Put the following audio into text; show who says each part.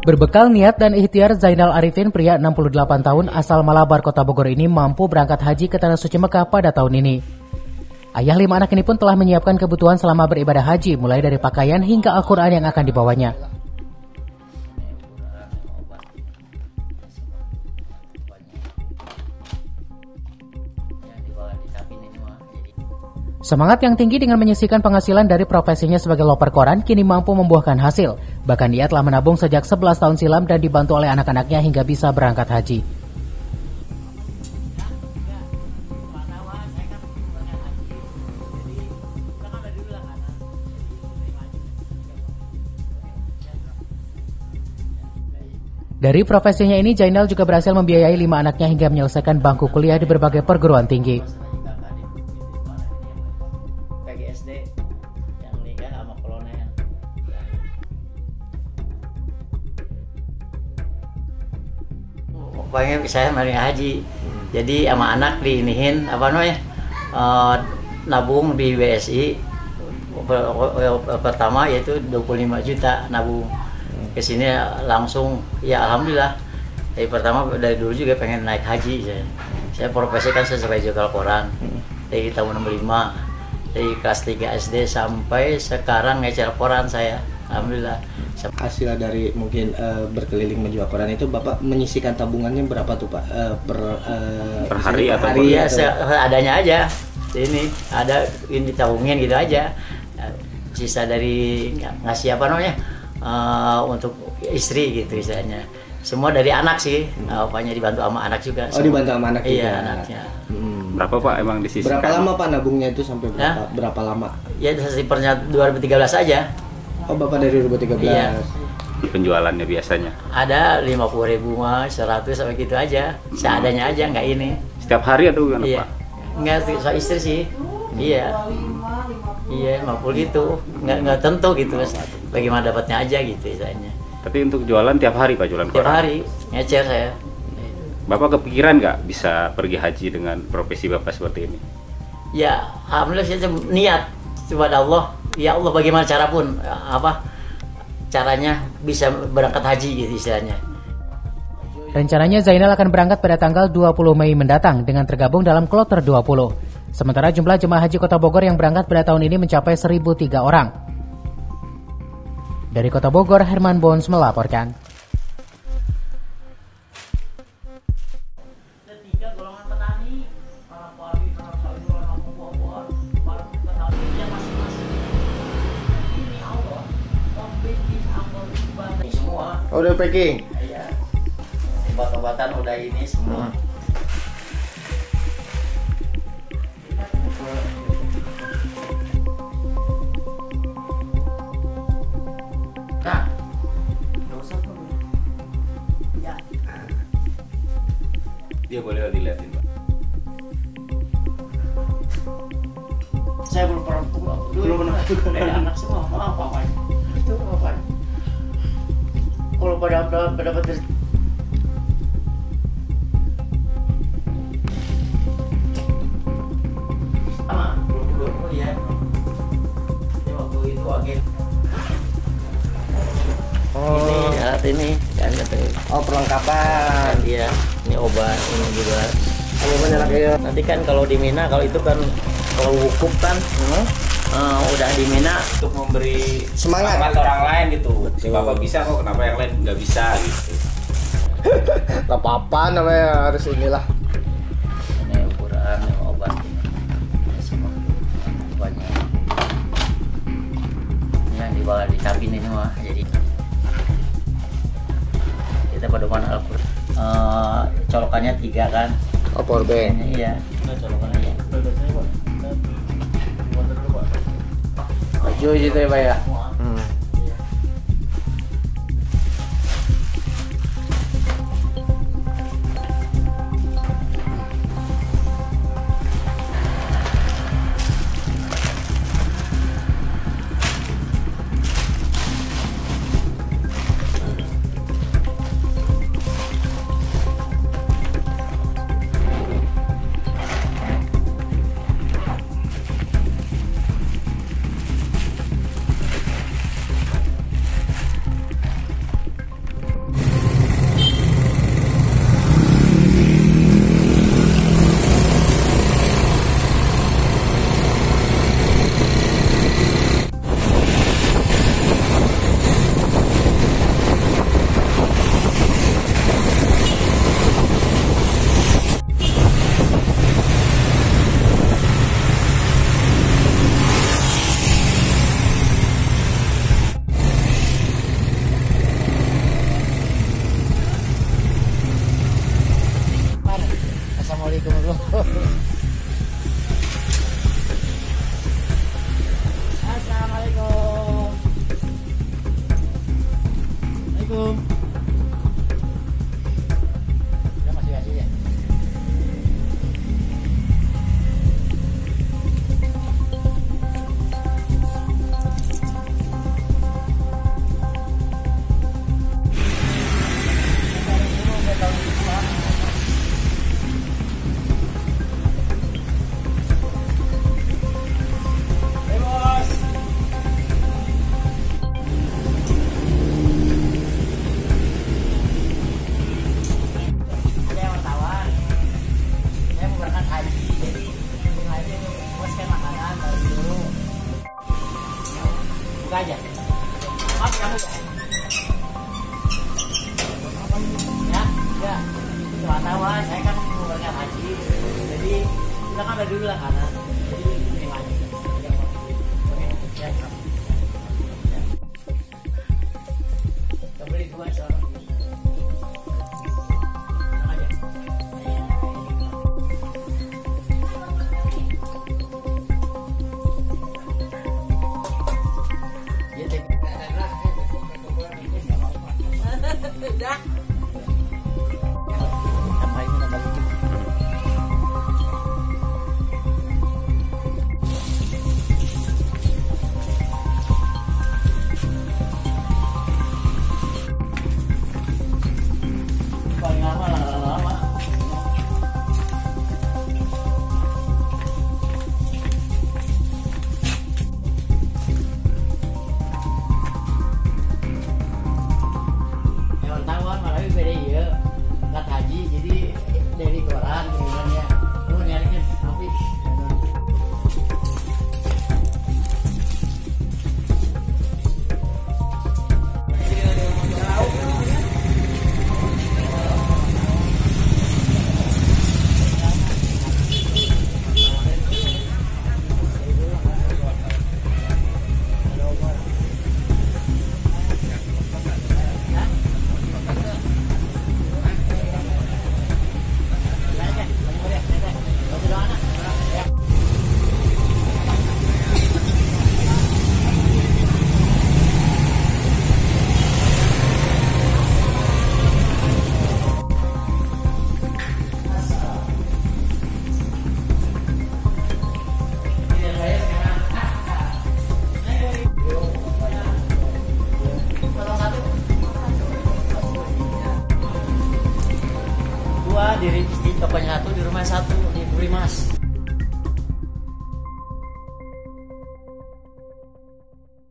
Speaker 1: Berbekal niat dan ikhtiar, Zainal Arifin, pria 68 tahun asal Malabar, Kota Bogor ini mampu berangkat haji ke Tanah Suci Mekah pada tahun ini. Ayah 5 anak ini pun telah menyiapkan kebutuhan selama beribadah haji, mulai dari pakaian hingga Al-Quran yang akan dibawanya. Semangat yang tinggi dengan menyisihkan penghasilan dari profesinya sebagai loper koran kini mampu membuahkan hasil. Bahkan ia telah menabung sejak 11 tahun silam dan dibantu oleh anak-anaknya hingga bisa berangkat haji. Dari profesinya ini, Zainal juga berhasil membiayai 5 anaknya hingga menyelesaikan bangku kuliah di berbagai perguruan tinggi.
Speaker 2: Pokoknya saya mari haji, jadi sama anak diinihin nabung di BSI pertama yaitu 25 juta nabung. Kesini langsung ya alhamdulillah. Dari dulu juga pengen naik haji saya profesi kan sebagai jual koran dari tahun 65, dari kelas 3 SD sampai sekarang ngecer koran saya, alhamdulillah.
Speaker 3: Hasil dari mungkin berkeliling menjual koran itu Bapak menyisihkan tabungannya berapa tuh Pak?
Speaker 2: Per hari atau hari ya adanya aja. Ini tabungin gitu aja. Sisa dari ngasih untuk istri gitu istilahnya. Semua dari anak sih. Apanya dibantu sama anak juga.
Speaker 3: Oh, dibantu sama anak juga.
Speaker 2: Iya, anaknya.
Speaker 4: Berapa Pak emang disisihkan?
Speaker 3: Berapa lama Pak nabungnya itu sampai berapa lama?
Speaker 2: Ya setipernya 2013 aja.
Speaker 3: Oh, Bapak dari 2013. Iya.
Speaker 4: Penjualannya biasanya?
Speaker 2: Ada 50.000 mah, 100 sampai gitu aja. Seadanya aja, nggak ini.
Speaker 4: Setiap hari atau gimana
Speaker 2: iya.
Speaker 4: Pak?
Speaker 2: Nggak, soal istri sih. Iya. Iya, 50 gitu. Nggak tentu gitu. Bagaimana dapatnya aja gitu istilahnya.
Speaker 4: Tapi untuk jualan tiap hari Pak, jualan koran?
Speaker 2: Tiap hari, ngecer saya.
Speaker 4: Bapak kepikiran nggak bisa pergi haji dengan profesi Bapak seperti ini?
Speaker 2: Ya, alhamdulillah saya niat kepada Allah. Ya Allah, bagaimana cara pun caranya bisa berangkat haji gitu istilahnya.
Speaker 1: Rencananya Zainal akan berangkat pada tanggal 20 Mei mendatang dengan tergabung dalam kloter 20. Sementara jumlah jemaah haji Kota Bogor yang berangkat pada tahun ini mencapai 1.003 orang. Dari Kota Bogor, Herman Bons melaporkan.
Speaker 3: Oh, udah packing?
Speaker 2: Iya. Obat-obatan udah ini semua. Nah, nggak usah tuh. Ya.
Speaker 4: Dia boleh dilihatin Pak.
Speaker 2: Saya belum pernah ada anak semua. Maaf apa? Itu apa? Kalau pada dari sama dulu ya. Ini waktu itu agen. Ini alat ini kan gitu.
Speaker 3: Oh, perlengkapan.
Speaker 2: Iya, ini obat ini juga.
Speaker 3: Nanti
Speaker 2: kan kalau di Mina kalau itu kan kalau wukuf kan udah di Mina
Speaker 4: Untuk memberi
Speaker 3: semangat
Speaker 4: orang lain gitu. Si Bapak bisa kok, kenapa yang lain nggak bisa gitu.
Speaker 3: Gak apa-apa namanya, harus inilah.
Speaker 2: ini ukuran obat ini semua banyak. Ini yang dibawa di kabin ini mah, jadi kita pedoman Al-Qur'an. Colokannya 3 kan.
Speaker 3: Oh, powerbank.
Speaker 2: Iya, colokannya ya.
Speaker 3: Maju gitu ya Pak ya.
Speaker 2: Assalamualaikum. Assalamualaikum. Ya masih asli ya. Buka aja. Maaf kamu ya. Ya, ya. Wartawan, saya kan mau berangkat haji. Jadi kita kan ada dulu lah kanan. Jadi ini lagi. Oke, ya. Kita beli dua seorang. Tenang aja. Udah. Tambahin nambah dikit. Paling lama. Wartawan malah beda ya, nggak haji jadi dari koran kemudiannya lu nyarinya tapi di tokonya satu, di rumah satu, di Buri Mas.